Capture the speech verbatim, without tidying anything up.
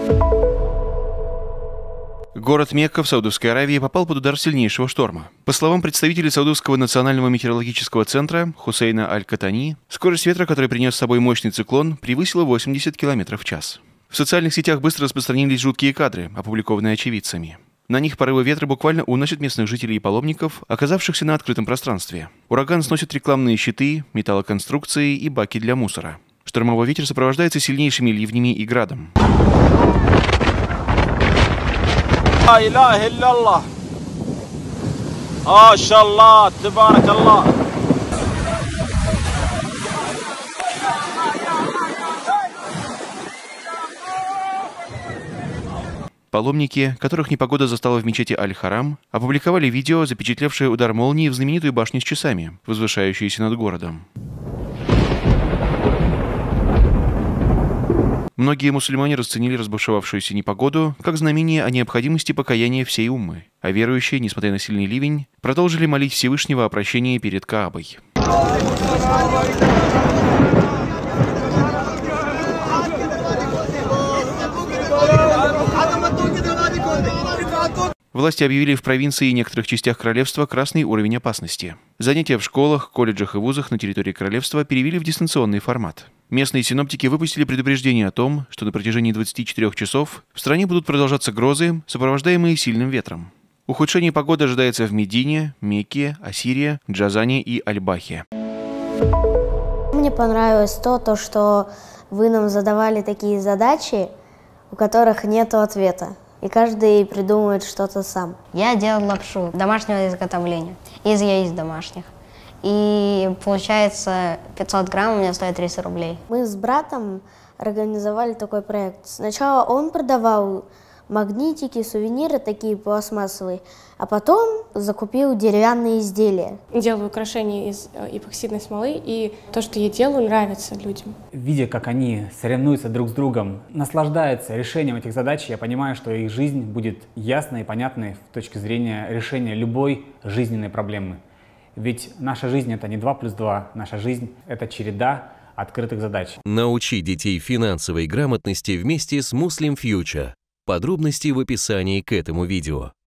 Город Мекка в Саудовской Аравии попал под удар сильнейшего шторма. По словам представителей Саудовского национального метеорологического центра Хусейна Аль-Катани, скорость ветра, который принес с собой мощный циклон, превысила восемьдесят километров в час. В социальных сетях быстро распространились жуткие кадры, опубликованные очевидцами. На них порывы ветра буквально уносят местных жителей и паломников, оказавшихся на открытом пространстве. Ураган сносит рекламные щиты, металлоконструкции и баки для мусора. Штормовой ветер сопровождается сильнейшими ливнями и градом. Паломники, которых непогода застала в мечети Аль-Харам, опубликовали видео, запечатлевшее удар молнии в знаменитую башню с часами, возвышающуюся над городом. Многие мусульмане расценили разбушевавшуюся непогоду как знамение о необходимости покаяния всей уммы, а верующие, несмотря на сильный ливень, продолжили молить Всевышнего о прощении перед Каабой. Власти объявили в провинции и некоторых частях королевства красный уровень опасности. Занятия в школах, колледжах и вузах на территории королевства перевели в дистанционный формат. Местные синоптики выпустили предупреждение о том, что на протяжении двадцати четырёх часов в стране будут продолжаться грозы, сопровождаемые сильным ветром. Ухудшение погоды ожидается в Медине, Мекке, Ассирии, Джазане и Аль-Бахе. Мне понравилось то, то, что вы нам задавали такие задачи, у которых нет ответа. И каждый придумывает что-то сам. Я делал лапшу домашнего изготовления, из яиц домашних. И получается пятьсот грамм у меня стоит триста рублей. Мы с братом организовали такой проект. Сначала он продавал магнитики, сувениры такие пластмассовые, а потом закупил деревянные изделия. Делаю украшения из эпоксидной смолы, и то, что я делаю, нравится людям. Видя, как они соревнуются друг с другом, наслаждаются решением этих задач, я понимаю, что их жизнь будет ясной и понятной с точки зрения решения любой жизненной проблемы. Ведь наша жизнь — это не два плюс два, наша жизнь — это череда открытых задач. Научи детей финансовой грамотности вместе с Muslim Future. Подробности в описании к этому видео.